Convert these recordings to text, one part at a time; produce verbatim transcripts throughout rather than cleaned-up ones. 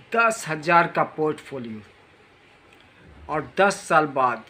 दस हज़ार का पोर्टफोलियो और दस साल बाद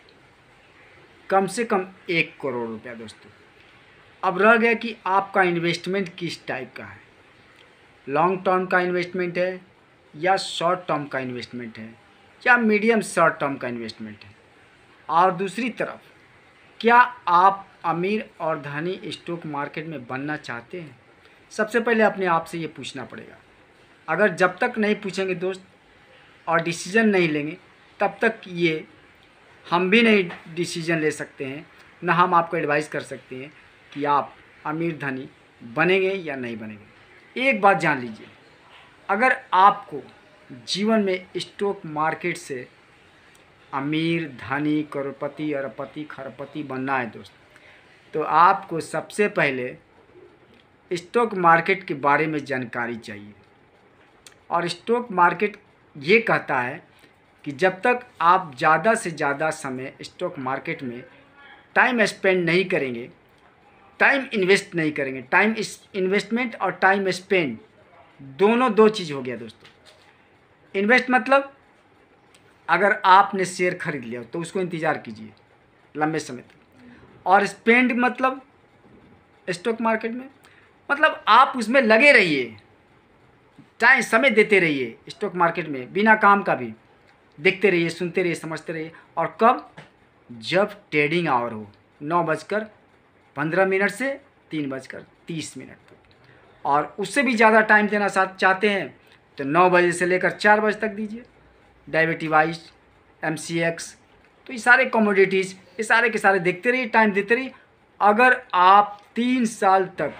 कम से कम एक करोड़ रुपया दोस्तों। अब रह गया कि आपका इन्वेस्टमेंट किस टाइप का है, लॉन्ग टर्म का इन्वेस्टमेंट है या शॉर्ट टर्म का इन्वेस्टमेंट है या मीडियम शॉर्ट टर्म का इन्वेस्टमेंट है। और दूसरी तरफ, क्या आप अमीर और धनी स्टॉक मार्केट में बनना चाहते हैं? सबसे पहले अपने आप से ये पूछना पड़ेगा। अगर जब तक नहीं पूछेंगे दोस्त और डिसीज़न नहीं लेंगे, तब तक ये हम भी नहीं डिसीज़न ले सकते हैं, ना हम आपको एडवाइस कर सकते हैं कि आप अमीर धनी बनेंगे या नहीं बनेंगे। एक बात जान लीजिए, अगर आपको जीवन में स्टॉक मार्केट से अमीर धनी करोड़पति अरबपति खरबपति बनना है दोस्त, तो आपको सबसे पहले स्टॉक मार्केट के बारे में जानकारी चाहिए। और स्टॉक मार्केट ये कहता है कि जब तक आप ज़्यादा से ज़्यादा समय स्टॉक मार्केट में टाइम स्पेंड नहीं करेंगे, टाइम इन्वेस्ट नहीं करेंगे, टाइम इन्वेस्टमेंट और टाइम स्पेंड दोनों दो चीज़ हो गया दोस्तों। इन्वेस्ट मतलब अगर आपने शेयर खरीद लिया तो उसको इंतज़ार कीजिए लंबे समय तक, और स्पेंड मतलब स्टॉक मार्केट में मतलब आप उसमें लगे रहिए, टाइम समय देते रहिए स्टॉक मार्केट में, बिना काम का भी देखते रहिए, सुनते रहिए, समझते रहिए। और कब? जब ट्रेडिंग आवर हो, नौ बजकर पंद्रह मिनट से तीन बजकर तीस मिनट तक। और उससे भी ज़्यादा टाइम देना साथ चाहते हैं तो नौ बजे से लेकर चार बजे तक दीजिए। डायबिटीवाइज, एम सी एक्स, तो ये सारे कमोडिटीज़, ये सारे के सारे देखते रहिए, टाइम देते रहिए। अगर आप तीन साल तक,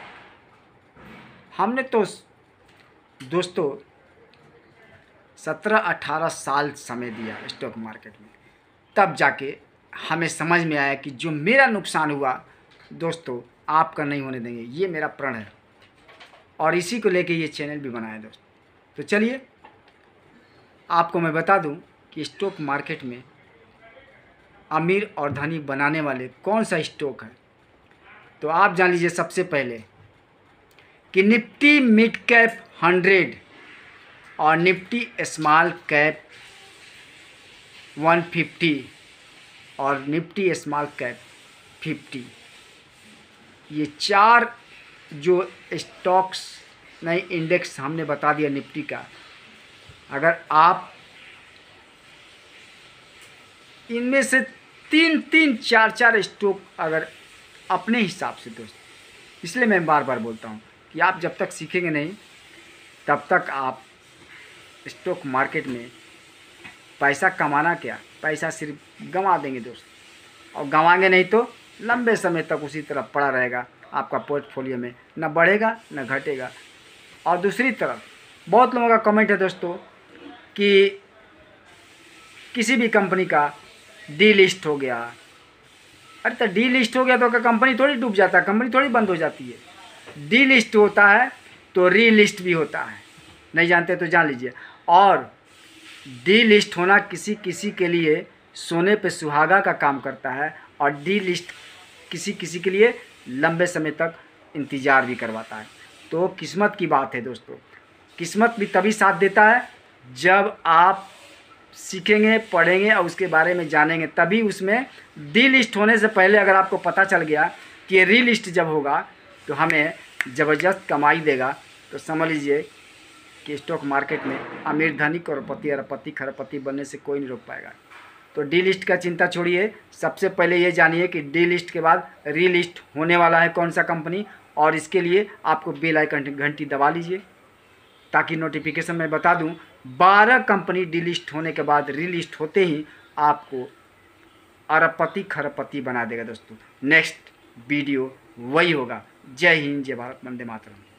हमने तो दोस्तों सत्रह अठारह साल समय दिया स्टॉक मार्केट में, तब जाके हमें समझ में आया कि जो मेरा नुकसान हुआ दोस्तों आपका नहीं होने देंगे, ये मेरा प्रण है। और इसी को लेके ये चैनल भी बनाया दोस्तों। तो चलिए आपको मैं बता दूं कि स्टॉक मार्केट में अमीर और धनी बनाने वाले कौन सा स्टॉक है। तो आप जान लीजिए सबसे पहले कि निफ्टी मिड कैप हंड्रेड और Nifty small cap one fifty और निफ्टी स्मॉल कैप फिफ्टी, ये चार जो स्टॉक्स नए इंडेक्स हमने बता दिया निफ्टी का। अगर आप इनमें से तीन तीन चार चार स्टॉक अगर अपने हिसाब से दोस्त, इसलिए मैं बार बार बोलता हूँ कि आप जब तक सीखेंगे नहीं तब तक आप स्टॉक मार्केट में पैसा कमाना क्या, पैसा सिर्फ गंवा देंगे दोस्त। और गंवाएंगे नहीं तो लंबे समय तक उसी तरह पड़ा रहेगा आपका पोर्टफोलियो में, ना बढ़ेगा ना घटेगा। और दूसरी तरफ बहुत लोगों का कमेंट है दोस्तों कि किसी भी कंपनी का डी लिस्ट हो गया। अरे तो डी लिस्ट हो गया तो क्या कंपनी थोड़ी डूब जाता है, कंपनी थोड़ी बंद हो जाती है। डी लिस्ट होता है तो री लिस्ट भी होता है, नहीं जानते तो जान लीजिए। और डी लिस्ट होना किसी किसी के लिए सोने पे सुहागा का काम करता है, और डी लिस्ट किसी किसी के लिए लंबे समय तक इंतज़ार भी करवाता है। तो किस्मत की बात है दोस्तों, किस्मत भी तभी साथ देता है जब आप सीखेंगे, पढ़ेंगे और उसके बारे में जानेंगे, तभी उसमें डी लिस्ट होने से पहले अगर आपको पता चल गया कि ये री लिस्ट जब होगा तो हमें ज़बरदस्त कमाई देगा, तो समझ लीजिए कि स्टॉक मार्केट में अमीर धनी करोड़पति अरबपति खरबपति बनने से कोई नहीं रोक पाएगा। तो डी लिस्ट का चिंता छोड़िए, सबसे पहले ये जानिए कि डी लिस्ट के बाद री लिस्ट होने वाला है कौन सा कंपनी, और इसके लिए आपको बेल आइकन घंटी दबा लीजिए ताकि नोटिफिकेशन मैं बता दूं। बारह कंपनी डी लिस्ट होने के बाद री लिस्ट होते ही आपको अरबपति खरबपति बना देगा दोस्तों। नेक्स्ट वीडियो वही होगा। जय हिंद, जय भारत, वंदे मातरम।